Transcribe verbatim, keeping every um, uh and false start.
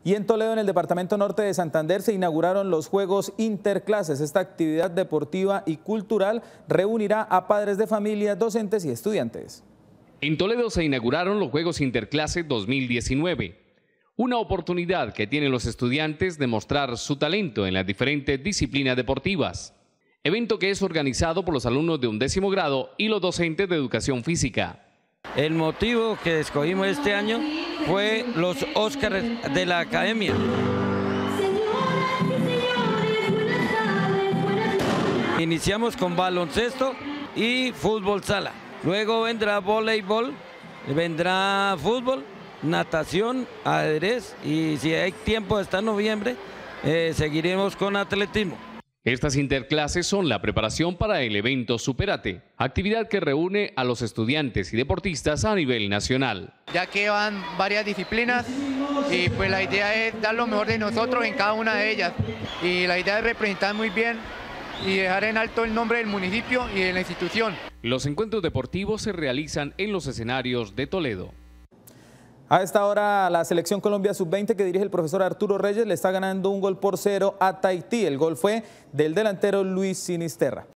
Y en Toledo, en el departamento norte de Santander, se inauguraron los Juegos Interclases. Esta actividad deportiva y cultural reunirá a padres de familia, docentes y estudiantes. En Toledo se inauguraron los Juegos Interclases dos mil diecinueve, una oportunidad que tienen los estudiantes de mostrar su talento en las diferentes disciplinas deportivas. Evento que es organizado por los alumnos de undécimo grado y los docentes de educación física. El motivo que escogimos este año fue los Óscares de la Academia. Iniciamos con baloncesto y fútbol sala. Luego vendrá voleibol, vendrá fútbol, natación, ajedrez y si hay tiempo hasta noviembre, eh, seguiremos con atletismo. Estas interclases son la preparación para el evento Supérate, actividad que reúne a los estudiantes y deportistas a nivel nacional. Ya que van varias disciplinas y pues la idea es dar lo mejor de nosotros en cada una de ellas. Y la idea es representar muy bien y dejar en alto el nombre del municipio y de la institución. Los encuentros deportivos se realizan en los escenarios de Toledo. A esta hora la selección Colombia sub veinte que dirige el profesor Arturo Reyes le está ganando un gol por cero a Tahití. El gol fue del delantero Luis Sinisterra.